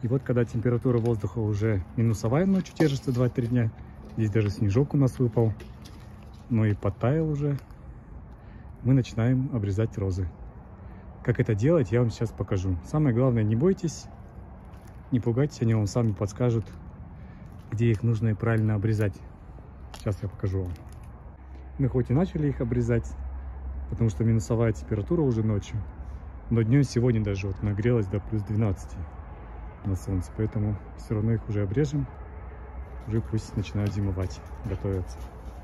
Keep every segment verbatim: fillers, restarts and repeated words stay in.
И вот когда температура воздуха уже минусовая, ночью держится два-три дня, здесь даже снежок у нас выпал, но и подтаял уже, мы начинаем обрезать розы. Как это делать, я вам сейчас покажу. Самое главное, не бойтесь, не пугайтесь, они вам сами подскажут, где их нужно и правильно обрезать. Сейчас я покажу вам. Мы хоть и начали их обрезать, потому что минусовая температура уже ночью, но днем сегодня даже вот нагрелась до плюс двенадцати на солнце, поэтому все равно их уже обрежем, уже пусть начинают зимовать, готовятся.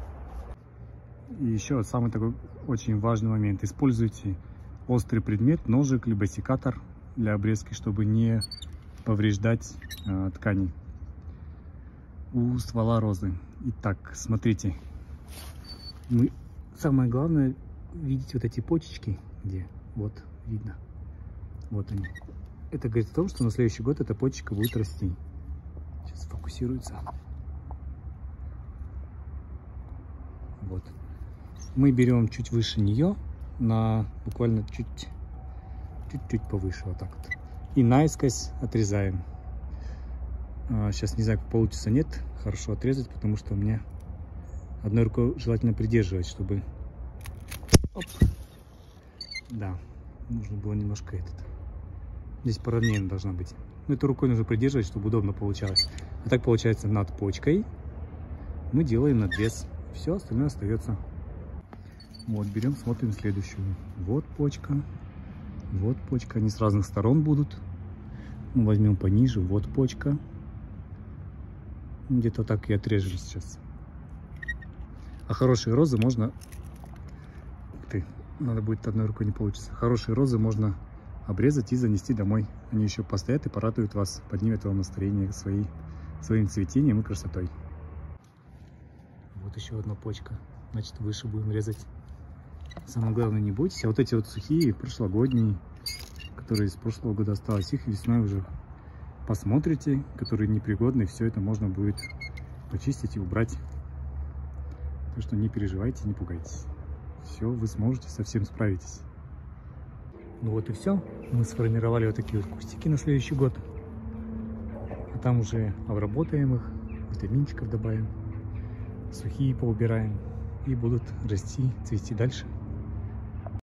И еще самый такой очень важный момент: используйте острый предмет, ножик либо секатор для обрезки, чтобы не повреждать э, ткани у ствола розы. Итак, смотрите, мы, самое главное, видите вот эти почечки, где, вот, видно, вот они. Это говорит о том, что на следующий год эта почечка будет расти. Сейчас фокусируется. Вот. Мы берем чуть выше нее, на буквально чуть, чуть-чуть повыше, вот так вот. И наискось отрезаем. А, сейчас не знаю, как получится, нет, хорошо отрезать, потому что у меня одной рукой желательно придерживать, чтобы... Оп. Да, нужно было немножко этот. Здесь поровнее должна быть. Но эту рукой нужно придерживать, чтобы удобно получалось. А так получается, над почкой мы делаем надрез. Все остальное остается. Вот, берем, смотрим следующую. Вот почка. Вот почка. Они с разных сторон будут. Мы возьмем пониже. Вот почка. Где-то так и отрежем сейчас. А хорошие розы можно... Ух ты, надо будет одной рукой, не получится. Хорошие розы можно обрезать и занести домой. Они еще постоят и порадуют вас, поднимет вам настроение своей, своим цветением и красотой. Вот еще одна почка. Значит, выше будем резать. Самое главное, не бойтесь. А вот эти вот сухие, прошлогодние, которые из прошлого года осталось, их весной уже посмотрите, которые непригодны, все это можно будет почистить и убрать. Так что не переживайте, не пугайтесь. Все, вы сможете, совсем справитесь. Ну вот и все. Мы сформировали вот такие вот кустики на следующий год. А там уже обработаем их, витаминчиков добавим, сухие поубираем и будут расти, цвести дальше.